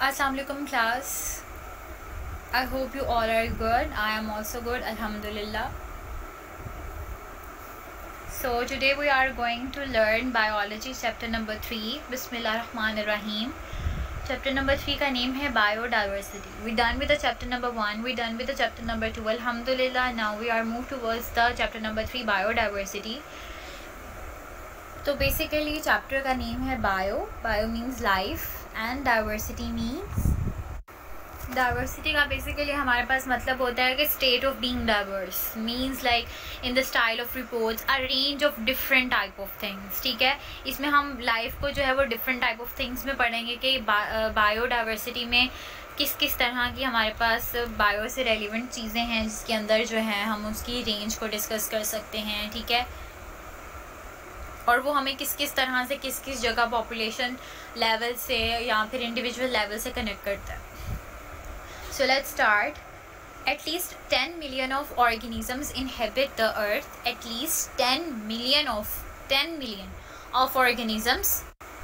Assalamu alaikum class. I hope you all are good. I am also good, alhamdulillah. So today we are going to learn biology chapter number 3. Bismillahirrahmanirrahim. Chapter number 3 का name है biodiversity. We done with the chapter number 1. We done with the chapter number 2. Alhamdulillah. Now we are moved towards the chapter number 3 biodiversity. तो basically chapter का name है bio means life and diversity means diversity का basically हमारे पास मतलब होता है कि state of being diverse means like in the style of reports a range of different type of things. ठीक है, इसमें हम लाइफ को जो है वो डिफरेंट टाइप ऑफ थिंग्स में पढ़ेंगे कि बायोडाइवर्सिटी में किस किस तरह की हमारे पास बायो से रेलिवेंट चीज़ें हैं जिसके अंदर जो है हम उसकी रेंज को डिस्कस कर सकते हैं। ठीक है, और वो हमें किस किस तरह से किस किस जगह पॉपुलेशन लेवल से या फिर इंडिविजुअल लेवल से कनेक्ट करता है। So let's start. At least 10 million of organisms inhabit the earth. At least 10 million of organisms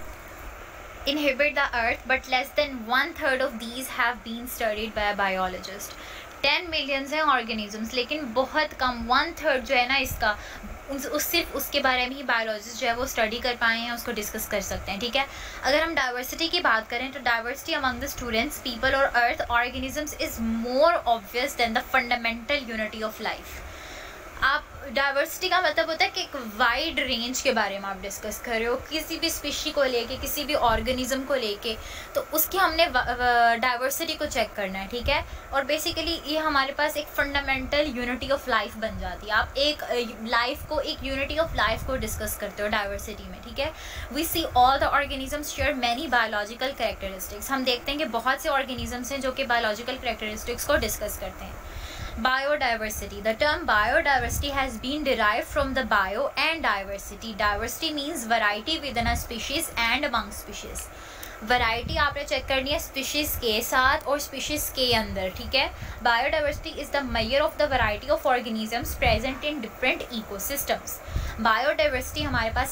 inhabit the earth, but less than 1/3 of these have been studied by a biologist. 10 millions हैं organisms, लेकिन बहुत कम 1/3 जो है ना इसका सिर्फ उसके बारे में ही बायोलॉजिस्ट जो है वो स्टडी कर पाए हैं, उसको डिस्कस कर सकते हैं। ठीक है, अगर हम डाइवर्सिटी की बात करें तो diversity among the students, people और earth organisms is more obvious than the fundamental unity of life. आप डाइवर्सिटी का मतलब होता है कि एक वाइड रेंज के बारे में आप डिस्कस कर रहे हो, किसी भी स्पीशी को लेके, किसी भी ऑर्गेनिज्म को लेके, तो उसकी हमने डाइवर्सिटी को चेक करना है। ठीक है, और बेसिकली ये हमारे पास एक फंडामेंटल यूनिटी ऑफ लाइफ बन जाती है। आप एक लाइफ को, एक यूनिटी ऑफ लाइफ को डिस्कस करते हो डाइवर्सिटी में। ठीक है, we see all the organisms share many biological characteristics. हम देखते हैं कि बहुत से ऑर्गेनिजम्स हैं जो कि बायोलॉजिकल कैरेक्टरिस्टिक्स को डिस्कस करते हैं। Biodiversity. The term biodiversity has been derived from the bio and diversity. Diversity means variety within a species and among species. Variety आपने चेक करनी है स्पीशीज़ के साथ और स्पीशीज़ के अंदर। ठीक है, biodiversity is the measure of the variety of organisms present in different ecosystems. Biodiversity हमारे पास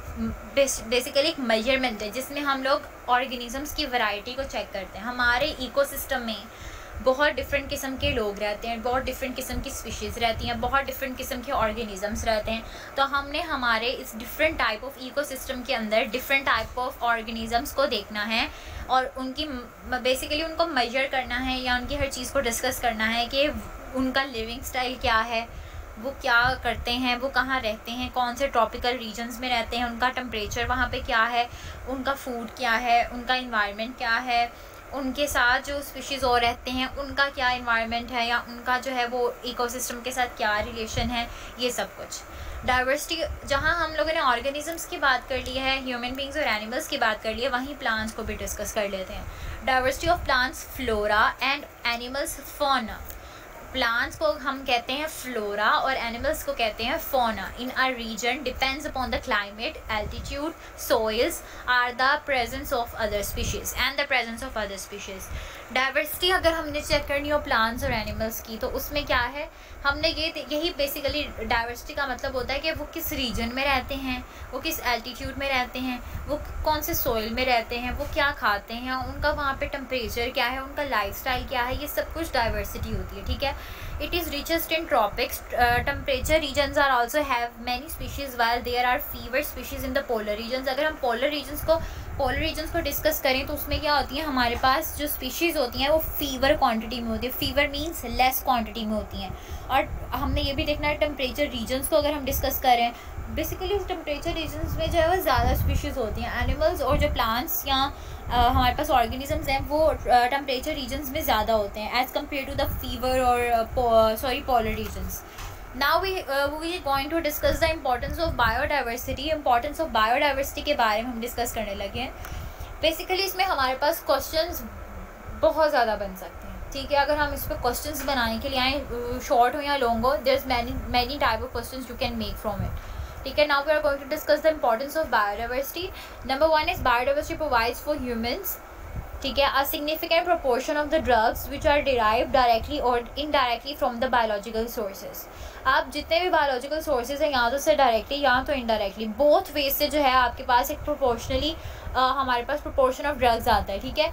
बेसिकली एक मेजरमेंट है जिसमें हम लोग ऑर्गेनिजम्स की वैरायटी को चेक करते हैं। हमारे इकोसिस्टम में बहुत डिफरेंट किस्म के लोग रहते हैं, बहुत डिफरेंट किस्म की स्पीशीज़ रहती हैं, बहुत डिफरेंट किस्म के ऑर्गेनिजम्स रहते हैं। तो हमने हमारे इस डिफरेंट टाइप ऑफ इकोसिस्टम के अंदर डिफरेंट टाइप ऑफ ऑर्गेनिजम्स को देखना है और उनकी बेसिकली उनको मेजर करना है या उनकी हर चीज़ को डिस्कस करना है कि उनका लिविंग स्टाइल क्या है, वो क्या करते हैं, वो कहाँ रहते हैं, कौन से ट्रॉपिकल रीजन्स में रहते हैं, उनका टेम्परेचर वहाँ पे क्या है, उनका फूड क्या है, उनका इन्वायरमेंट क्या है, उनके साथ जो स्पीशीज़ और रहते हैं उनका क्या इन्वायरमेंट है या उनका जो है वो इकोसिस्टम के साथ क्या रिलेशन है, ये सब कुछ। डाइवर्सिटी, जहाँ हम लोगों ने ऑर्गेनिजम्स की बात कर ली है, ह्यूमन बींग्स और एनिमल्स की बात कर ली है, वहीं प्लांट्स को भी डिस्कस कर लेते हैं। Diversity of plants flora and animals fauna. Plants को हम कहते हैं फ्लोरा और एनिमल्स को कहते हैं fauna. In a region depends upon the climate, altitude, soils are the presence of other species and the presence of other species. Diversity अगर हमने चेक करनी हो प्लांट्स और एनिमल्स की तो उसमें क्या है, हमने यही बेसिकली डाइवर्सिटी का मतलब होता है कि वो किस रीजन में रहते हैं, वो किस एल्टीट्यूड में रहते हैं, वो कौन से सोइल में रहते हैं, वो क्या खाते हैं, उनका वहाँ पे टेम्परेचर क्या है, उनका लाइफस्टाइल क्या है, ये सब कुछ डाइवर्सिटी होती है। ठीक है, it is richest in tropics. Temperature regions are also have many species while there are fewer species in the polar regions. अगर हम polar regions को डिस्कस करें तो उसमें क्या होती है, हमारे पास जो स्पीशीज़ होती हैं वो फीवर क्वांटिटी में होती है। फीवर मींस लेस क्वांटिटी में होती हैं। और हमने ये भी देखना है टेम्परेचर रीजन्स को अगर हम डिस्कस करें, बेसिकली टेम्परेचर रीजन्स में जो है वो ज़्यादा स्पीशीज़ होती हैं। एनिमल्स और जो प्लांट्स या हमारे पास ऑर्गेनिजम्स हैं वो टेम्परेचर रीजन्स में ज़्यादा होते हैं as compare to the fever और polar regions. Now we going to discuss the importance of biodiversity. Importance of biodiversity के बारे में हम डिस्कस करने लगे हैं। बेसिकली इसमें हमारे पास क्वेश्चंस बहुत ज़्यादा बन सकते हैं। ठीक है, अगर हम इस पर क्वेश्चंस बनाने के लिए आए, शॉर्ट हो या लॉन्ग हो, there is many type of questions you can make from it. ठीक है, now we are going to discuss the importance of biodiversity. Number 1 is biodiversity provides for humans. ठीक है, a significant proportion of the drugs which are derived directly और indirectly from the biological sources. आप जितने भी biological sources हैं, या तो से डायरेक्टली या तो इनडायरेक्टली, बोथ वे से जो है आपके पास एक प्रोपोर्शनली हमारे पास प्रोपोर्शन ऑफ ड्रग्स आता है। ठीक है,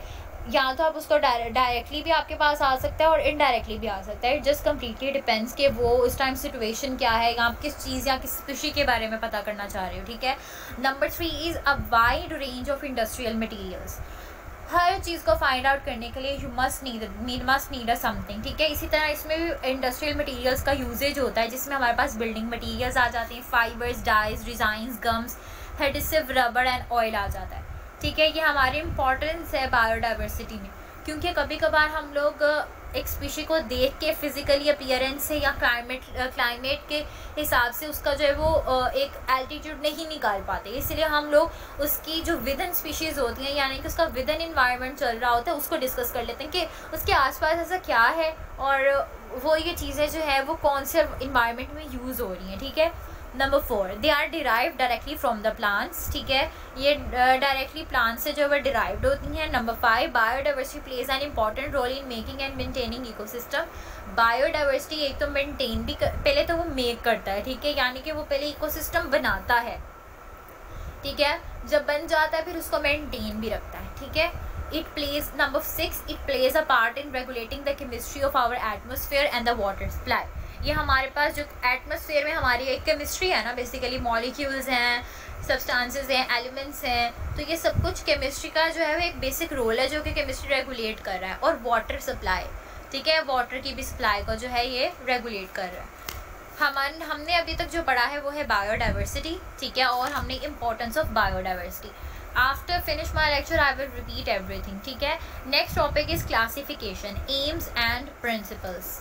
या तो आप उसको डायरेक्टली भी आपके पास आ सकता है और इनडायरेक्टली भी आ सकता है। इट जस्ट कम्प्लीटली डिपेंड्स कि वो उस टाइम सिचुएशन क्या है, या आप किस चीज़ या किस स्पीशी के बारे में पता करना चाह रहे हो, ठीक है। Number 3 is a wide range of industrial materials. हर चीज़ को फाइंड आउट करने के लिए you must need a something, ठीक है। इसी तरह इसमें भी इंडस्ट्रियल मटेरियल्स का यूजेज होता है, जिसमें हमारे पास बिल्डिंग मटेरियल्स आ जाते हैं, fibres, dyes, designs, gums, adhesive, rubber and oil आ जाता है, ठीक है। ये हमारी इम्पोर्टेंस है बायोडाइवर्सिटी में, क्योंकि कभी कभार हम लोग एक स्पीशी को देख के फिजिकली अपीयरेंस से या क्लाइमेट के हिसाब से उसका जो है वो एक एल्टीट्यूड नहीं निकाल पाते, इसलिए हम लोग उसकी जो विदन स्पीशीज़ होती हैं, यानी कि उसका विदन इन्वायरमेंट चल रहा होता है, उसको डिस्कस कर लेते हैं कि उसके आसपास ऐसा क्या है और वो ये चीज़ें जो है वो कौन से इन्वायरमेंट में यूज़ हो रही हैं, ठीक है। Number 4 they are derive directly from the plants, ठीक है। ये डायरेक्टली प्लांट से जो है डिराइव्ड होती हैं। Number 5 biodiversity plays an important role in making and maintaining ecosystem. Biodiversity एक तो मेंटेन भी पहले तो वो मेक करता है, ठीक है, यानी कि वो पहले इकोसिस्टम बनाता है, ठीक है। जब बन जाता है फिर उसको मेंटेन भी रखता है, ठीक है। It plays number 6 it plays a part in regulating the chemistry of our atmosphere and the water supply. ये हमारे पास जो एटमॉस्फेयर में हमारी एक केमिस्ट्री है ना, बेसिकली मॉलिक्यूल्स हैं, सब्सटेंसेस हैं, एलिमेंट्स हैं, तो ये सब कुछ केमिस्ट्री का जो है वो एक बेसिक रोल है जो कि केमिस्ट्री रेगुलेट कर रहा है। और वाटर सप्लाई, ठीक है, वाटर की भी सप्लाई को जो है ये रेगुलेट कर रहा है। हमने अभी तक जो पढ़ा है वो है बायोडाइवर्सिटी, ठीक है, और हमने importance of biodiversity. After finish my lecture I will repeat everything, ठीक है। Next topic is classification, aims and principles.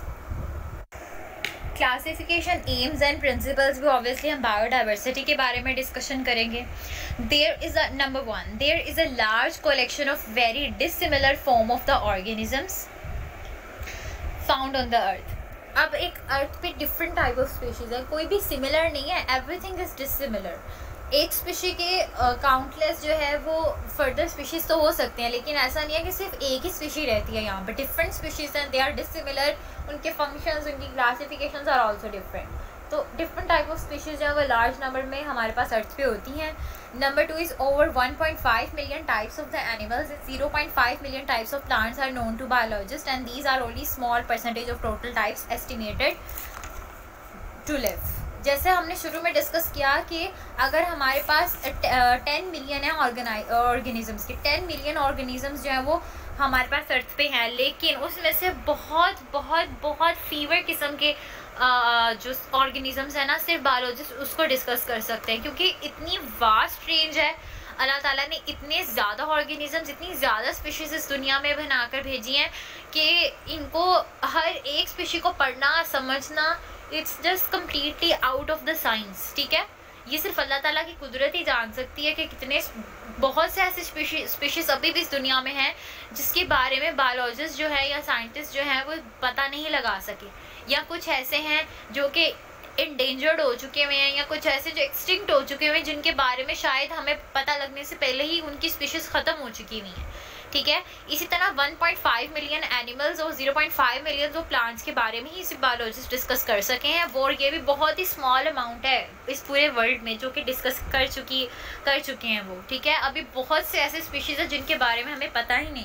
Classification, aims and principles भी ऑब्वियसली हम बायोडाइवर्सिटी के बारे में डिस्कशन करेंगे। There is a number 1 there is a large collection of very dissimilar form of the organisms found on the earth. अब एक अर्थ पे different type of species है, कोई भी सिमिलर नहीं है, एवरीथिंग इज डिसिमिलर। एक स्पीशी के काउंटलेस जो है वो फर्दर स्पीशीज़ तो हो सकते हैं, लेकिन ऐसा नहीं है कि सिर्फ एक ही स्पीशी रहती है यहाँ पर। डिफरेंट स्पीशीज़ हैं, दे आर डिसिमिलर, उनके फंक्शंस, उनकी क्लासिफिकेशंस आर आल्सो डिफरेंट। तो डिफरेंट टाइप ऑफ स्पीशीज़ जो है वो लार्ज नंबर में हमारे पास अर्थ पे होती हैं। Number 2 is over 1.5 million types of the animals, 0.5 million types of plants are known to biologist and these are only small percentage of total types estimated to live. जैसे हमने शुरू में डिस्कस किया कि अगर हमारे पास 10 मिलियन है ऑर्गेनिजम्स के, 10 मिलियन ऑर्गेनिजम्स जो है वो हमारे पास अर्थ पे हैं, लेकिन उसमें से बहुत बहुत बहुत फीवर किस्म के जो ऑर्गेनिजम्स हैं ना, सिर्फ बायोलॉजिस्ट उसको डिस्कस कर सकते हैं, क्योंकि इतनी वास्ट रेंज है। अल्लाह ताला ने इतने ज़्यादा ऑर्गेनिजम्स, इतनी ज़्यादा स्पीशीज़ इस दुनिया में बनाकर भेजी हैं कि इनको हर एक स्पीशी को पढ़ना, समझना, it's just completely out of the science, ठीक है। ये सिर्फ अल्लाह ताला की कुदरत ही जान सकती है कि कितने बहुत से ऐसे स्पीशीज़ अभी भी इस दुनिया में हैं जिसके बारे में बायोलॉजिस्ट जो है या साइंटिस्ट जो है वो पता नहीं लगा सके, या कुछ ऐसे हैं जो कि इंडेंजर्ड हो चुके हुए हैं, या कुछ ऐसे जो एक्सटिंक्ट हो चुके हुए हैं जिनके बारे में शायद हमें पता लगने से पहले ही उनकी स्पीशीज़ ख़त्म हो चुकी हुई हैं, ठीक है। इसी तरह 1.5 मिलियन एनिमल्स और 0.5 मिलियन जो प्लांट्स के बारे में ही सिर्फ बायोलॉजिस्ट डिस्कस कर सके हैं, वो ये भी बहुत ही स्मॉल अमाउंट है इस पूरे वर्ल्ड में जो कि डिस्कस कर चुके हैं वो, ठीक है। अभी बहुत से ऐसे स्पीशीज़ हैं जिनके बारे में हमें पता ही नहीं।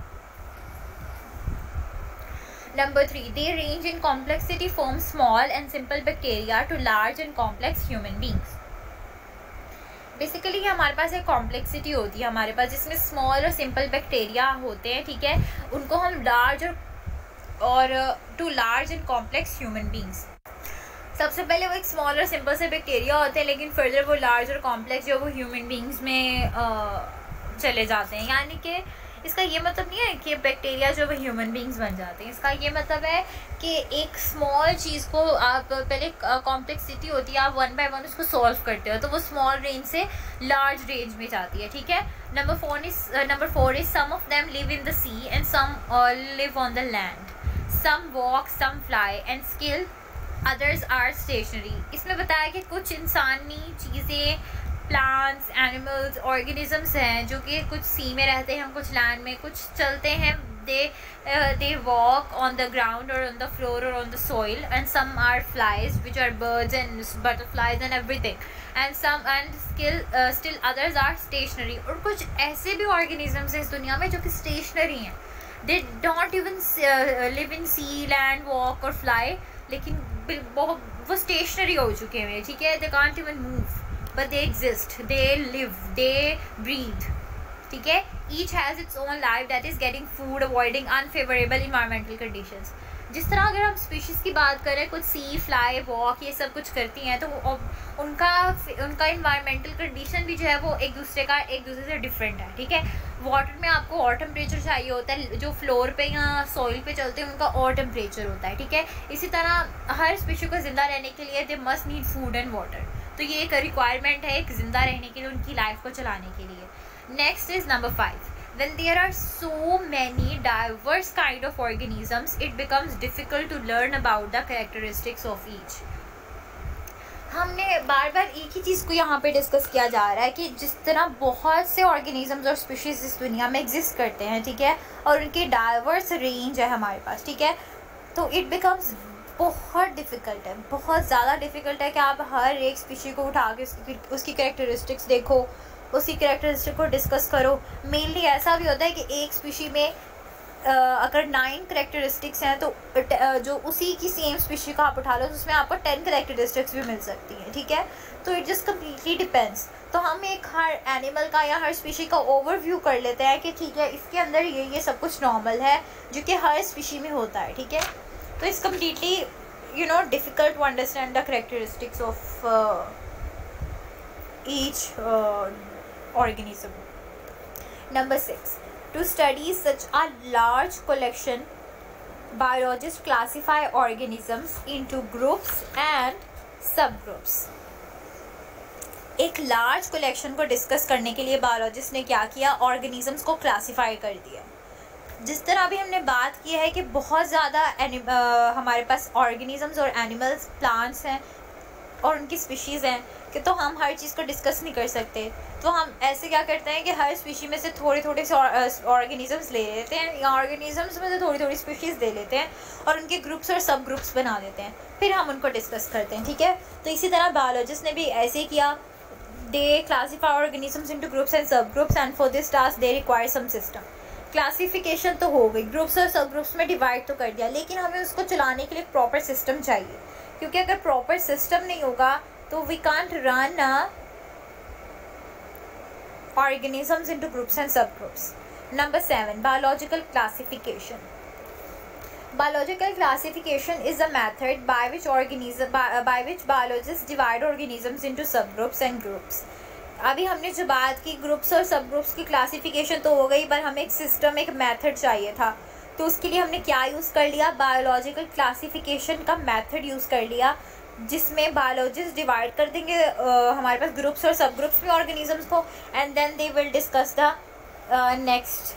Number 3 they range in complexity from small and simple bacteria to large and complex human beings। Basically हमारे पास एक कॉम्प्लेक्सिटी होती है हमारे पास, जिसमें स्मॉल और सिंपल बैक्टीरिया होते हैं, ठीक है। उनको हम लार्ज और to large and complex human beings. सबसे पहले वो एक स्मॉल और सिंपल से बैक्टीरिया होते हैं, लेकिन फर्दर वो लार्ज और कॉम्प्लेक्स जो वो ह्यूमन बींग्स में चले जाते हैं। यानी कि इसका ये मतलब नहीं है कि बैक्टीरिया जो वो ह्यूमन बींग्स बन जाते हैं, इसका ये मतलब है कि एक स्मॉल चीज़ को आप पहले कॉम्प्लेक्सिटी होती है, आप 1 बाय 1 उसको सॉल्व करते हो, तो वो स्मॉल रेंज से लार्ज रेंज में जाती है, ठीक है। Number 4 is some of them live in the sea and some live on the land, some walk, some fly and skill, others are stationary. इसमें बताया कि कुछ इंसानी चीज़ें, प्लांट्स, एनिमल्स, ऑर्गेनिजम्स हैं जो कि कुछ सी में रहते हैं, कुछ लैंड में, कुछ चलते हैं they walk on the ground or on the floor or on the soil, and some are flies which are birds and butterflies and everything, and still others are stationary. और कुछ ऐसे भी organisms हैं इस दुनिया में जो कि stationary हैं. They don't even live in sea, land, walk or fly, लेकिन वो stationary हो चुके हैं, ठीक है. They can't even move, but they exist, they live, they breathe, ठीक है. Each has its own life that is getting food, avoiding unfavorable environmental conditions. जिस तरह अगर हम स्पीशीज़ की बात करें, कुछ सी, फ्लाई, वॉक, ये सब कुछ करती हैं, तो उनका इन्वायरमेंटल कंडीशन भी जो है वो एक दूसरे से डिफरेंट है, ठीक है. वाटर में आपको और टेम्परेचर चाहिए होता है, जो फ्लोर पे या सॉइल पे चलते हैं उनका और टेम्परेचर होता है, ठीक है. इसी तरह हर स्पीशी को ज़िंदा रहने के लिए they must need food and water. तो ये एक रिक्वायरमेंट है एक ज़िंदा रहने के लिए, उनकी लाइफ को चलाने के लिए. Next is number 5. When there are so many diverse kind of organisms, it becomes difficult to learn about the characteristics of each. हमने बार बार एक ही चीज़ को यहाँ पे डिस्कस किया जा रहा है कि जिस तरह बहुत से ऑर्गेनिजम्स और स्पीशीज़ इस दुनिया में एग्जिस्ट करते हैं, ठीक है, और उनकी डाइवर्स रेंज है हमारे पास, ठीक है. तो इट बिकम्स बहुत डिफ़िकल्ट है, बहुत ज़्यादा डिफ़िकल्ट है कि आप हर एक स्पीशी को उठा के उसकी कैरेक्टरिस्टिक्स देखो, उसकी कैरेक्टरिस्टिक को डिस्कस करो. मेनली ऐसा भी होता है कि एक स्पीशी में अगर 9 कैरेक्टरिस्टिक्स हैं तो जो उसी की सेम स्पीशी का आप उठा लो तो उसमें आपको 10 कैरेक्टरिस्टिक्स भी मिल सकती हैं, ठीक है. तो इट जस्ट कम्प्लीटली डिपेंड्स. तो हम एक हर एनिमल का या हर स्पीशी का ओवरव्यू कर लेते हैं कि ठीक है इसके अंदर ये सब कुछ नॉर्मल है जो कि हर स्पीशी में होता है, ठीक है. तो it's completely difficult to understand the characteristics of each organism. Number 6. To study such a large collection, biologists classify organisms into groups and subgroups. एक लार्ज कलेक्शन को डिस्कस करने के लिए बायोलॉजिस्ट ने क्या किया, ऑर्गेनिजम्स को क्लासीफाई कर दिया. जिस तरह अभी हमने बात की है कि बहुत ज़्यादा हमारे पास ऑर्गेनिजम्स और एनिमल्स, प्लांट्स हैं और उनकी स्पीशीज़ हैं कि तो हम हर चीज़ को डिस्कस नहीं कर सकते. तो हम ऐसे क्या करते हैं कि हर स्पीशी में से थोड़े से ऑर्गेनिजम्स ले लेते हैं या ऑर्गेनिजम्स में से थोड़ी स्पीशीज़ ले लेते हैं और उनके ग्रुप्स और सब ग्रुप्स बना देते हैं, फिर हम उनको डिस्कस करते हैं, ठीक है. तो इसी तरह बायोलॉजिस्ट ने भी ऐसे किया. They classify organisms into groups and subgroups, and for this task they require some system. Classification तो हो गई, ग्रुप्स और सब ग्रुप्स में डिवाइड तो कर दिया, लेकिन हमें उसको चलाने के लिए प्रॉपर सिस्टम चाहिए, क्योंकि अगर प्रॉपर सिस्टम नहीं होगा तो we can't run organisms into groups and subgroups. Number 7. Biological classification. Biological classification is a method by which biologists divide organisms into subgroups and groups. अभी हमने जो बात की ग्रुप्स और सब ग्रुप्स की क्लासिफिकेशन तो हो गई, पर हमें एक सिस्टम, एक मेथड चाहिए था. तो उसके लिए हमने क्या यूज़ कर लिया, बायोलॉजिकल क्लासिफिकेशन का मेथड यूज़ कर लिया, जिसमें बायोलॉजिस्ट डिवाइड कर देंगे हमारे पास ग्रुप्स और सब ग्रुप्स में ऑर्गेनिजम्स को, and then they will discuss the next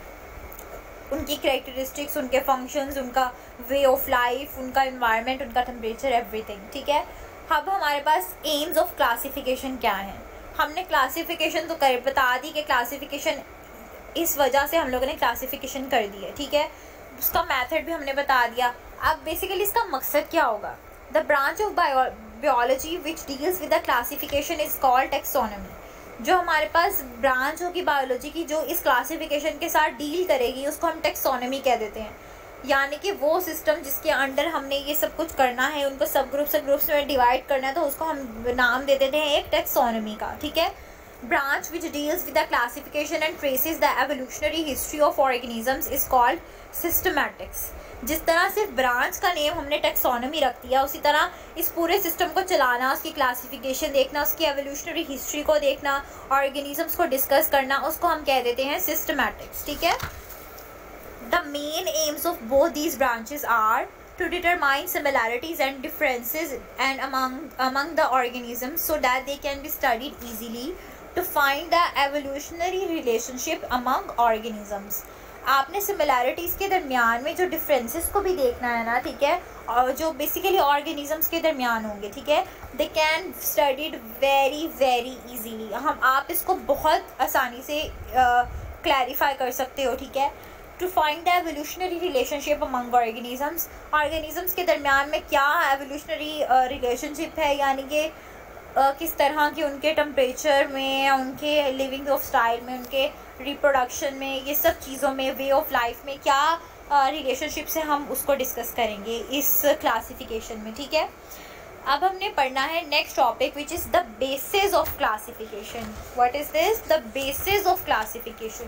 उनकी कैरेक्टरिस्टिक्स, उनके फंक्शंस, उनका वे ऑफ लाइफ, उनका इन्वायरमेंट, उनका टेम्परेचर, एवरीथिंग, ठीक है. अब हमारे पास एम्स ऑफ क्लासिफिकेशन क्या है. हमने क्लासिफिकेशन तो बता दी कि क्लासिफिकेशन इस वजह से हम लोगों ने क्लासिफिकेशन कर दी है, ठीक है. उसका मेथड भी हमने बता दिया. अब बेसिकली इसका मकसद क्या होगा. The branch of biology which deals with the classification is called taxonomy. जो हमारे पास ब्रांच होगी बायोलॉजी की जो इस क्लासिफिकेशन के साथ डील करेगी उसको हम टैक्सोनॉमी कह देते हैं. यानी कि वो सिस्टम जिसके अंडर हमने ये सब कुछ करना है, उनको सब ग्रुप्स में डिवाइड करना है, तो उसको हम नाम दे देते हैं एक टैक्सोनॉमी का, ठीक है. branch which deals with the classification and traces the evolutionary history of organisms is called systematics. जिस तरह सिर्फ ब्रांच का नेम हमने टैक्सोनॉमी रख दिया, उसी तरह इस पूरे सिस्टम को चलाना, उसकी क्लासिफिकेशन देखना, उसकी एवोल्यूशनरी हिस्ट्री को देखना, ऑर्गेनिजम्स को डिस्कस करना, उसको हम कह देते हैं सिस्टमैटिक्स, ठीक है. The main aims of both these branches are to determine similarities and differences and among the organisms so that they can be studied easily, to find the evolutionary relationship among organisms. आपने similarities के दरमियान में जो differences को भी देखना है ना, ठीक है, और जो बेसिकली ऑर्गेनिजम्स के दरमियान होंगे, ठीक है, they can studied very very easily. आप इसको बहुत आसानी से क्लैरिफाई कर सकते हो, ठीक है. To find the evolutionary relationship among organisms, organisms के दरमियान में क्या एवोल्यूशनरी रिलेशनशिप है, यानी कि किस तरह के उनके टेम्परेचर में, उनके लिविंग ऑफ स्टाइल में, उनके रिप्रोडक्शन में, ये सब चीज़ों में, वे ऑफ लाइफ में क्या रिलेशनशिप से हम उसको डिस्कस करेंगे इस क्लासिफिकेशन में, ठीक है। अब हमने पढ़ना है next topic which is the basis of classification. What is this? The basis of classification.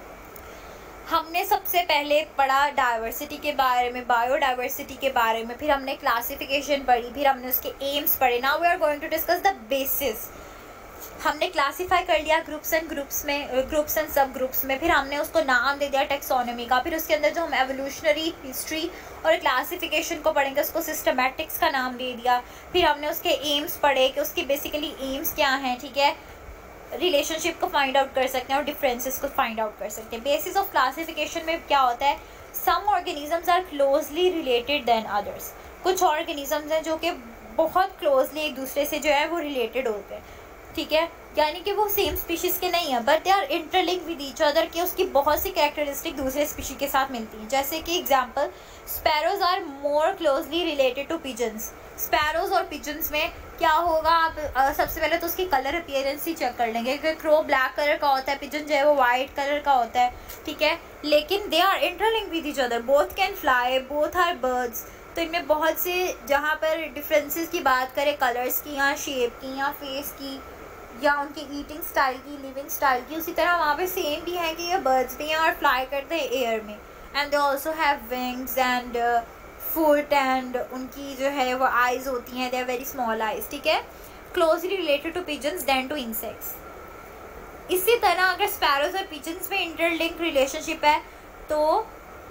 हमने सबसे पहले पढ़ा डाइवर्सिटी के बारे में, बायोडाइवर्सिटी के बारे में, फिर हमने क्लासिफिकेशन पढ़ी, फिर हमने उसके एम्स पढ़े। Now we are going to discuss the basis. हमने क्लासीफाई कर लिया ग्रुप्स एंड सब ग्रुप्स में, फिर हमने उसको नाम दे दिया टेक्सोनॉमी का। फिर उसके अंदर जो हम एवोल्यूशनरी हिस्ट्री और क्लासिफिकेशन को पढ़ेंगे उसको सिस्टमैटिक्स का नाम दे दिया। फिर हमने उसके एम्स पढ़े कि उसकी बेसिकली एम्स क्या हैं, ठीक है। रिलेशनशिप को फाइंड आउट कर सकते हैं और डिफरेंसेस को फाइंड आउट कर सकते हैं। बेसिस ऑफ क्लासिफिकेशन में क्या होता है, some organisms are closely related than others. कुछ ऑर्गेनिजम्स हैं जो कि बहुत क्लोजली एक दूसरे से जो है वो रिलेटेड होते हैं, ठीक है, यानी कि वो सेम स्पीशीज़ के नहीं है but they are interlink with each other, कि उसकी बहुत सी कैरेक्टरिस्टिक दूसरे स्पीशी के साथ मिलती हैं। जैसे कि example, sparrows are more closely related to pigeons. Sparrows और पिजन्स में क्या होगा, आप सबसे पहले तो उसकी कलर अपीयरेंस ही चेक कर लेंगे कि क्रो ब्लैक कलर का होता है, पिजन जो है वो वाइट कलर का होता है, ठीक है, लेकिन they are interlink with each other, both can fly, both are birds. तो इनमें बहुत से जहाँ पर डिफरेंसेस की बात करें, कलर्स की या शेप की या फेस की या उनकी ईटिंग स्टाइल की, लिविंग स्टाइल की, उसी तरह वहाँ पे सेम भी है कि ये बर्ड्स भी हैं और फ्लाई करते हैं एयर में, and they also have wings and foot, and उनकी जो है वो आइज़ होती हैं, they are very small eyes, ठीक है। Closely related to pigeons than to insects. इसी तरह अगर स्पैरोज और पिजन्स में इंटरलिंक रिलेशनशिप है तो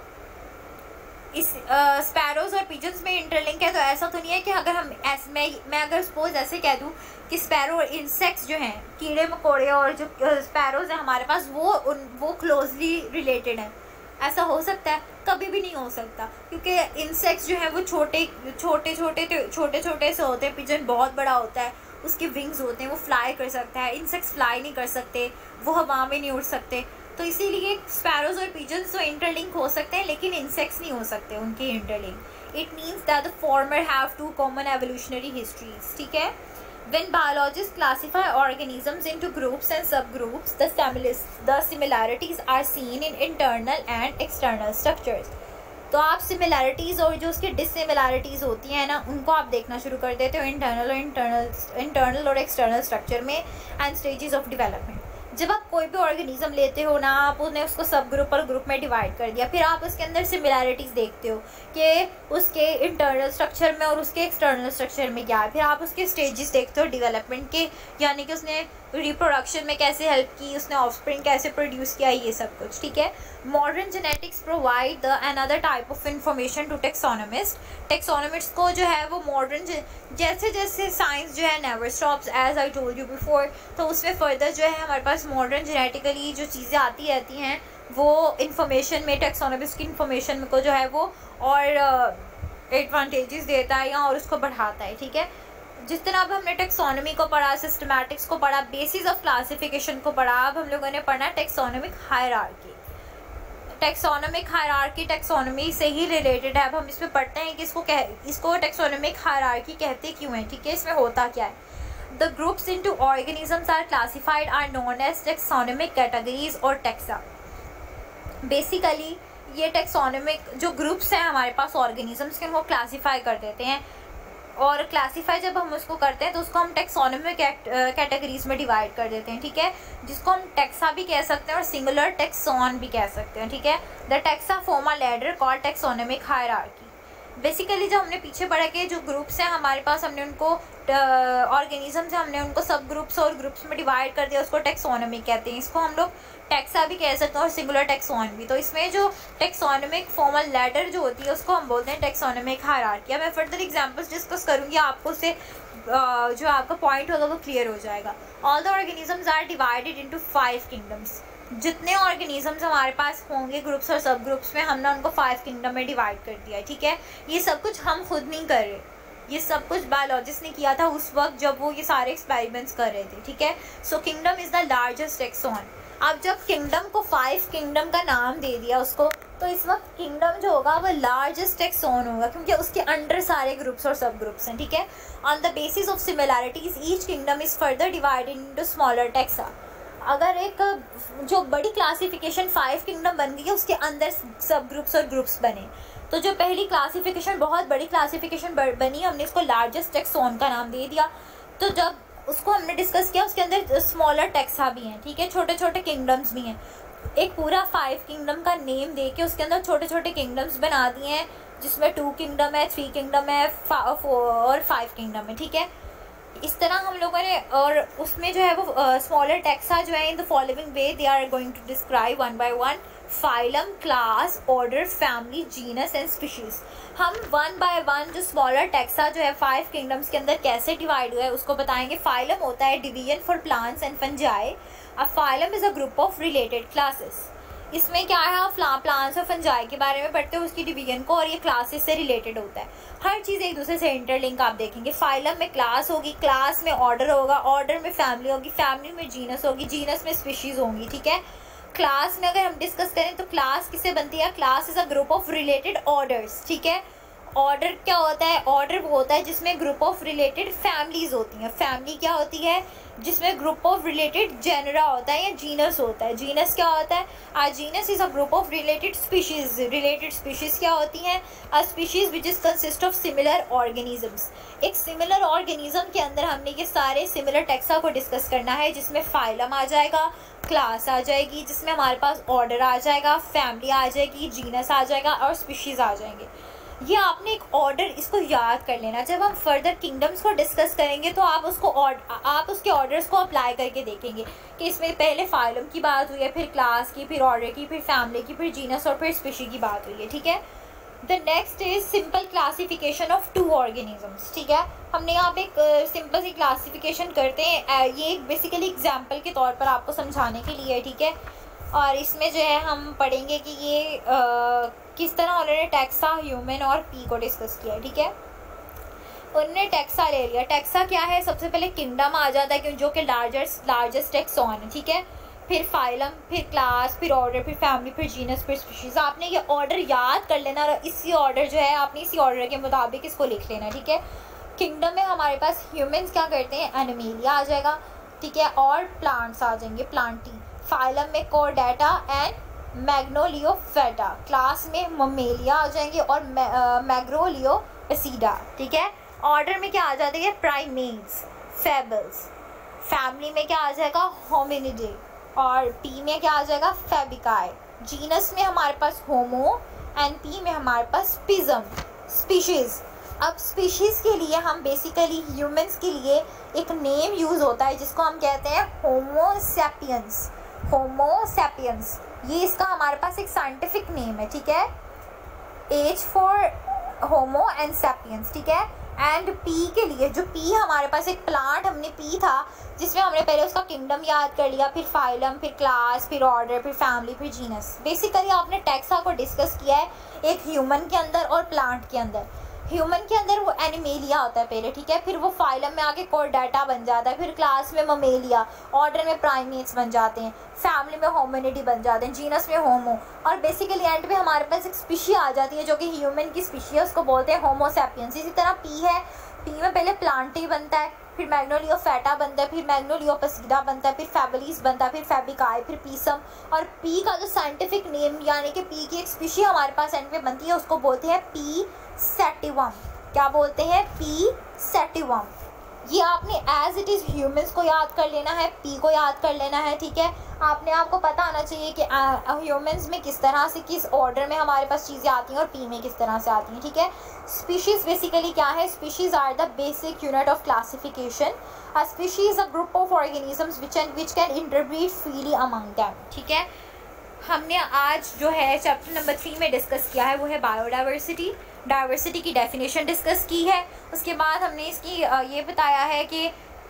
इस स्पैरोज और पिजन्स में इंटरलिंक है, तो ऐसा तो नहीं है कि अगर हम मैं अगर सपोज ऐसे कह दूँ कि स्पैरो और इंसेक्ट्स जो हैं, कीड़े मकोड़े और जो स्पैरोज हैं हमारे पास, वो क्लोजली रिलेटेड हैं, ऐसा हो सकता है? कभी भी नहीं हो सकता, क्योंकि इंसेक्ट्स जो है वो छोटे छोटे से होते हैं। पिजन बहुत बड़ा होता है, उसके विंग्स होते हैं, वो फ्लाई कर सकता है। इंसेक्ट्स फ्लाई नहीं कर सकते, वो हवा में नहीं उड़ सकते। तो इसीलिए स्पैरोज और पिजन्स तो इंटरलिंक हो सकते हैं, लेकिन इंसेक्ट्स नहीं हो सकते उनके interlink. It means that the former have two common evolutionary histories, ठीक है। When biologists classify organisms into groups and subgroups, the similarities are seen in internal and external structures. तो आप सिमिलैरिटीज़ और जो उसकी डिससिमिलैरिटीज़ होती हैं ना, उनको आप देखना शुरू कर देते हो इंटरनल और एक्सटर्नल स्ट्रक्चर में एंड स्टेजेस ऑफ डेवलपमेंट। जब आप कोई भी ऑर्गेनिज्म लेते हो ना, आप उन्हें उसको सब ग्रुप और ग्रुप में डिवाइड कर दिया, फिर आप उसके अंदर सिमिलैरिटीज़ देखते हो कि उसके इंटरनल स्ट्रक्चर में और उसके एक्सटर्नल स्ट्रक्चर में क्या है। फिर आप उसके स्टेजेस देखते हो डेवलपमेंट के, यानी कि उसने रिप्रोडक्शन में कैसे हेल्प की, उसने ऑफस्प्रिंग कैसे प्रोड्यूस किया, ये सब कुछ, ठीक है। Modern genetics provide the another type of information to taxonomist. Taxonomist को जो है वो मॉडर्न, जैसे जैसे साइंस जो है never stops, as I told you before, तो उसमें फर्दर जो है हमारे पास मॉडर्न जेनेटिकली जो चीज़ें आती रहती हैं, वो इंफॉर्मेशन में, टेक्सोनोमिस्ट की इंफॉर्मेशन को जो है वो और एडवांटेजेस देता है या और उसको बढ़ाता है, ठीक है। जिस तरह अब हमने टेक्सोनोमी को पढ़ा, सिस्टमैटिक्स को पढ़ा, बेसिस ऑफ क्लासिफिकेशन को पढ़ा, अब हम लोगों ने पढ़ा taxonomic hierarchy. Taxonomic hierarchy taxonomy से ही रिलेटेड है। अब हम इसमें पढ़ते हैं कि इसको टेक्सोनोमिक हायरार्की कहते क्यों हैं, ठीक है, इसमें होता क्या है। The groups into organisms are classified are known as taxonomic categories और टेक्सा। बेसिकली ये टेक्सोनोमिक जो ग्रुप्स हैं हमारे पास ऑर्गेनिजम्स के, उनको क्लासीफाई कर देते हैं, और क्लासीफाई जब हम उसको करते हैं तो उसको हम टेक्सोनोमिक कैटेगरीज में डिवाइड कर देते हैं, ठीक है, जिसको हम टेक्सा भी कह सकते हैं और सिंगुलर टेक्सॉन भी कह सकते हैं, ठीक है। The taxa form a ladder called taxonomic hierarchy. Basically जो हमने पीछे पढ़ा कि जो ग्रुप्स हैं हमारे पास, हमने उनको ऑर्गेनिजम्स हैं, हमने उनको सब ग्रुप्स और ग्रुप्स में डिवाइड कर दिया, उसको टेक्सोनोमिक कहते हैं। इसको हम लोग टेक्सा भी कह सकते हैं और सिंगुलर टेक्सॉन भी। तो इसमें जो टेक्सोनोमिक फॉर्मल लैडर जो होती है उसको हम बोलते हैं टेक्सोनोमिक हायरार्की। मैं फर्दर एग्जांपल्स डिस्कस करूँगी, आपको से जो आपका पॉइंट होगा वो क्लियर हो जाएगा। All the organisms are divided into 5 kingdoms. जितने ऑर्गेनिजम्स हमारे पास होंगे ग्रुप्स और सब ग्रुप्स में, हमने उनको 5 किंगडम में डिवाइड कर दिया है, ठीक है। ये सब कुछ हम खुद नहीं कर रहे, ये सब कुछ बायोलॉजिस्ट ने किया था उस वक्त जब वो ये सारे एक्सपेरिमेंट्स कर रहे थे, ठीक है। So kingdom is the largest taxon. अब जब किंगडम को 5 किंगडम का नाम दे दिया उसको, तो इस वक्त किंगडम जो होगा वो लार्जेस्ट टेक्सोन होगा, क्योंकि उसके अंडर सारे ग्रुप्स और सब ग्रुप्स हैं, ठीक है। On the basis of similarities each kingdom is further divided into smaller taxa. अगर एक जो बड़ी क्लासिफिकेशन 5 किंगडम बन गई है, उसके अंदर सब ग्रुप्स और ग्रुप्स बने, तो जो पहली क्लासिफिकेशन बहुत बड़ी क्लासिफिकेशन बनी, हमने इसको लार्जेस्ट टेक्सोन का नाम दे दिया। तो जब उसको हमने डिस्कस किया, उसके अंदर स्मॉलर टेक्सा भी हैं, ठीक है, छोटे छोटे किंगडम्स भी हैं। एक पूरा 5 किंगडम का नेम दे के उसके अंदर छोटे छोटे किंगडम्स बना दिए हैं, जिसमें 2 किंगडम है, 3 किंगडम है और 5 किंगडम है, ठीक है। इस तरह हम लोगों ने, और उसमें जो है वो स्मॉलर टेक्सा जो है in the following way they are going to describe one by one phylum, class, order, family, genus and species. हम वन बाय वन जो स्मॉलर टेक्सा जो है 5 किंगडम्स के अंदर कैसे डिवाइड हुआ है उसको बताएंगे। फाइलम होता है division for plants and fungi. A phylum is a group of related classes. इसमें क्या है, आप प्लांट्स और फंजाई के बारे में पढ़ते हो, उसकी डिवीजन को, और ये क्लासेस से रिलेटेड होता है। हर चीज़ एक दूसरे से इंटरलिंक आप देखेंगे। फाइलम में क्लास होगी, क्लास में ऑर्डर होगा, ऑर्डर में फैमिली होगी, फैमिली में जीनस होगी, जीनस में स्पीशीज होंगी, ठीक है। क्लास में अगर हम डिस्कस करें तो क्लास किससे बनती है, class is a group of related orders, ठीक है। ऑर्डर क्या होता है, ऑर्डर वो होता है जिसमें ग्रुप ऑफ रिलेटेड फैमिलीज होती हैं। फैमिली क्या होती है, जिसमें ग्रुप ऑफ रिलेटेड जेनरा होता है या जीनस होता है। जीनस क्या होता है, a genus is a group of related species. Related species क्या होती हैं, a species which is consist of similar organisms. एक सिमिलर ऑर्गेनिज्म के अंदर हमने ये सारे सिमिलर टेक्सा को डिस्कस करना है, जिसमें फाइलम आ जाएगा, क्लास आ जाएगी, जिसमें हमारे पास ऑर्डर आ जाएगा, फैमिली आ जाएगी, जीनस आ जाएगा और स्पीशीज आ जाएंगे। ये आपने एक ऑर्डर, इसको याद कर लेना। जब हम फर्दर किंगडम्स को डिस्कस करेंगे तो आप उसके ऑर्डर्स को अप्लाई करके देखेंगे कि इसमें पहले फाइलम की बात हुई है, फिर क्लास की, फिर ऑर्डर की, फिर फैमिली की, फिर जीनस और फिर स्पीशी की बात हुई है, ठीक है। The next is simple classification of 2 organisms, ठीक है। हमने यहाँ पे एक सिंपल सी क्लासिफिकेशन करते हैं, ये बेसिकली एग्जाम्पल के तौर पर आपको समझाने के लिए है, ठीक है। और इसमें जो है हम पढ़ेंगे कि ये किस तरह उन्होंने टेक्सा, ह्यूमन और पी को डिस्कस किया है, ठीक है। उन्होंने टेक्सा ले लिया। टेक्सा क्या है, सबसे पहले किंगडम आ जाता है जो कि लार्जेस्ट टेक्सॉन है, ठीक है। फिर फाइलम, फिर क्लास, फिर ऑर्डर, फिर फैमिली, फिर जीनस, फिर स्पीशीज। आपने ये ऑर्डर याद कर लेना और इसी ऑर्डर जो है आपने इसी ऑर्डर के मुताबिक इसको लिख लेना, ठीक है। किंगडम में हमारे पास ह्यूमन्स क्या करते हैं, एनिमेलिया आ जाएगा, ठीक है, और प्लांट्स आ जाएंगे, प्लांटी। फाइलम में कोर्डेटा एंड मैग्नोलियोफेटा। क्लास में ममेलिया आ जाएंगे और मैग्रोलियोपेसिडा, ठीक है। ऑर्डर में क्या आ जाते हैं, प्राइमेट्स, फेबल्स। फैमिली में क्या आ जाएगा, होमिनिडे, और पी में क्या आ जाएगा, फेबिकाई। जीनस में हमारे पास होमो एंड पी में हमारे पास पिज्म। स्पीशीज, अब स्पीशीज़ के लिए हम बेसिकली ह्यूमंस के लिए एक नेम यूज़ होता है जिसको हम कहते हैं होमोसैपियंस। होमोसैपियंस ये इसका हमारे पास एक साइंटिफिक नेम है, ठीक है। H for homo and sapiens, ठीक है। एंड पी के लिए, जो पी हमारे पास एक प्लांट हमने पी था जिसमें हमने पहले उसका किंगडम याद कर लिया, फिर फाइलम, फिर क्लास, फिर ऑर्डर, फिर फैमिली, फिर जीनस। बेसिकली आपने टेक्सा को डिस्कस किया है एक ह्यूमन के अंदर और प्लांट के अंदर। ह्यूमन के अंदर वो एनिमेलिया होता है पहले, ठीक है, फिर वो फाइलम में आके कोर्डेटा बन जाता है, फिर क्लास में ममेलिया, ऑर्डर में प्राइमेट्स बन जाते हैं, फैमिली में होमिनिडी बन जाते हैं, जीनस में होमो, और बेसिकली एंड में हमारे पास एक स्पीशी आ जाती है जो कि ह्यूमन की स्पीशी है, उसको बोलते हैं होमोसैपियंस। इसी तरह पी है, पी में पहले प्लांटी बनता है, फिर मैग्नोलियोफेटा बनता है, फिर मैग्नोलियोपेसिडा बनता है, फिर फेबलीस बनता है, फिर फेबिकाई, फिर पीसम। और पी का जो साइंटिफिक नेम यानी कि पी की एक स्पीशी हमारे पास एंड में बनती है उसको बोलते हैं पी सेटिवम। क्या बोलते हैं, पी सेटिवम। ये आपने एज इट इज़ ह्यूमंस को याद कर लेना है, पी को याद कर लेना है, ठीक है। आपको पता आना चाहिए कि ह्यूमंस में किस तरह से, किस ऑर्डर में हमारे पास चीज़ें आती हैं और पी में किस तरह से आती हैं, ठीक है। स्पीशीज़ बेसिकली क्या है, species are the basic unit of classification. A species a group of organisms which can interbreed freely among them, ठीक है। हमने आज जो है चैप्टर नंबर 3 में डिस्कस किया है वो है बायोडाइवर्सिटी। डाइवर्सिटी की डेफिनेशन डिस्कस की है। उसके बाद हमने इसकी ये बताया है कि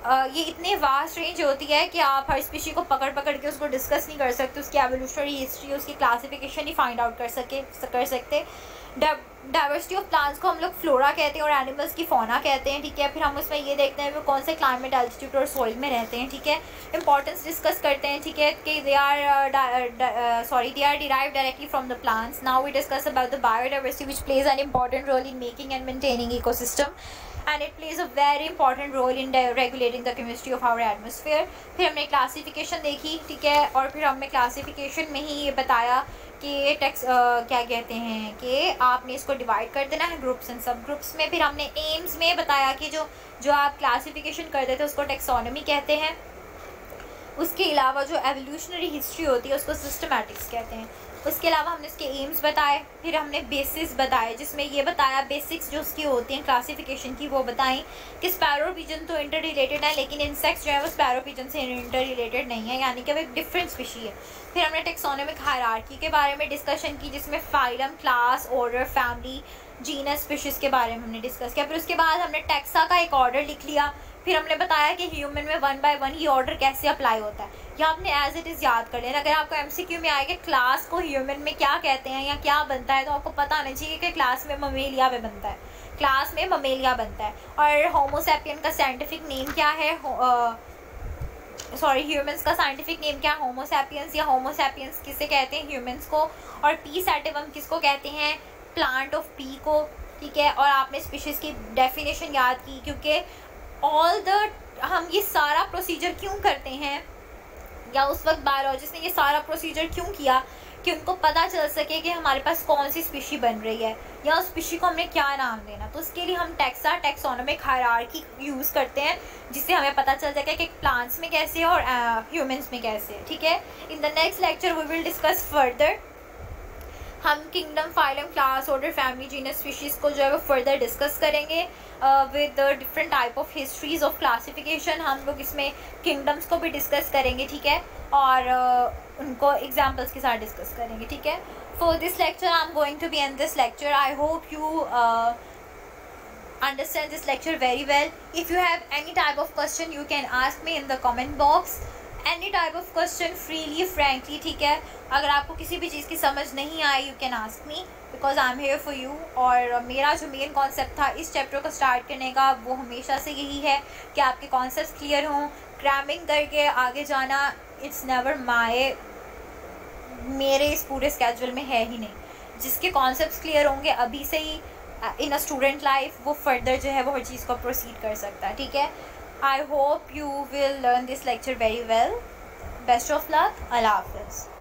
ये इतने वास्ट रेंज होती है कि आप हर स्पीशी को पकड़ पकड़ के उसको डिस्कस नहीं कर सकते, उसकी एवोल्यूशनरी हिस्ट्री, उसकी क्लासिफिकेशन ही फाइंड आउट कर सकते। डाइवर्सिटी ऑफ प्लांट्स को हम लोग फ्लोरा कहते हैं और एनिमल्स की फौना कहते हैं, ठीक है। फिर हम उसमें ये देखते हैं वो कौन से क्लाइमेट, एल्टीट्यूड और सॉइल में रहते हैं, ठीक है। इंपॉर्टेंस डिस्कस करते हैं, ठीक है, कि they are derived directly from the plants. Now we discuss about the biodiversity which plays an important role in making and maintaining ecosystem and it plays a very important role in regulating the chemistry of our atmosphere। फिर हमने classification देखी, ठीक है, और फिर हमने classification में ही ये बताया कि क्या कहते हैं कि आपने इसको डिवाइड कर देना है ग्रुप्स एंड सब ग्रुप्स में। फिर हमने एम्स में बताया कि जो आप क्लासिफिकेशन करते थे उसको टेक्सोनॉमी कहते हैं। उसके अलावा जो एवोल्यूशनरी हिस्ट्री होती है उसको सिस्टमैटिक्स कहते हैं। उसके अलावा हमने इसके एम्स बताए, फिर हमने बेसिस बताए जिसमें ये बताया बेसिक्स जो उसकी होती हैं क्लासिफिकेशन की वो बताएं कि स्पैरो पिजन तो इंटर रिलेटेड है लेकिन इंसेक्ट्स जो है वो स्पैरो पिजन से इंटर रिलेटेड नहीं है, यानी कि वो एक डिफरेंट स्पीशी है। फिर हमने टेक्सोनॉमिक हायरार्की के बारे में डिस्कशन की जिसमें phylum, class, order, family, genus, species के बारे में हमने डिस्कस किया। फिर उसके बाद हमने टैक्सा का एक ऑर्डर लिख लिया। फिर हमने बताया कि ह्यूमन में 1 बाय 1 ये ऑर्डर कैसे अप्लाई होता है, या आपने एज इट इज़ याद कर लेना। अगर आपको एमसीक्यू में आए कि क्लास को ह्यूमन में क्या कहते हैं या क्या बनता है तो आपको पता होना चाहिए कि क्लास में ममेलिया में बनता है, क्लास में ममेलिया बनता है। और होमोसेपियन का साइंटिफिक नेम क्या है, ह्यूमंस का साइंटिफिक नेम क्या है, होमोसेपियंस, या होमोसेपियंस किसे कहते हैं, ह्यूमंस को। और पी सैटिवम किसको कहते हैं, प्लांट ऑफ पी को, ठीक है। और आपने स्पीशीज़ की डेफिनेशन याद की, क्योंकि हम ये सारा प्रोसीजर क्यों करते हैं, या उस वक्त बायोलॉजिस्ट ने ये सारा प्रोसीजर क्यों किया कि उनको पता चल सके कि हमारे पास कौन सी स्पीशी बन रही है या उस स्पीशी को हमने क्या नाम देना। तो उसके लिए हम टेक्सोनॉमिक हायरार्की यूज़ करते हैं जिससे हमें पता चल सके कि प्लांट्स में कैसे है और ह्यूमंस में कैसे है, ठीक है। In the next lecture we will discuss further. हम kingdom, phylum, class, order, family, genus, species को जो है वो फर्दर डिस्कस करेंगे with different type of histories of classification. हम लोग इसमें किंगडम्स को भी डिस्कस करेंगे, ठीक है, और उनको एग्जाम्पल्स के साथ डिस्कस करेंगे, ठीक है। For this lecture I am going to be end this lecture. I hope you understand this lecture very well. If you have any type of question you can ask me in the comment box. Any type of question freely, frankly, ठीक है। अगर आपको किसी भी चीज़ की समझ नहीं आई you can ask me because I'm here for you। और मेरा जो मेन कॉन्सेप्ट था इस चैप्टर को स्टार्ट करने का वो हमेशा से यही है कि आपके कॉन्सेप्ट क्लियर हों। क्रैमिंग करके आगे जाना इट्स नेवर मेरे इस पूरे स्केड्यूल में है ही नहीं। जिसके कॉन्सेप्ट्स क्लियर होंगे अभी से ही इन अ स्टूडेंट लाइफ वो फर्दर जो है वो हर चीज़ को प्रोसीड कर सकता है, ठीक है। I hope you will learn this lecture very well. Best of luck. Allah Hafiz.